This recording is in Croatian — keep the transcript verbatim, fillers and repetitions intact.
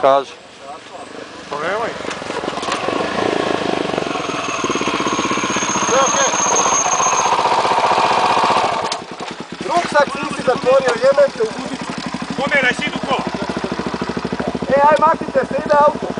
kaži. To nemoj. Sve okej. Ruksak nisi zatvorio, jebem te u guzicu. Pomeraj si idu kola. E, aj maknite se, ide auto.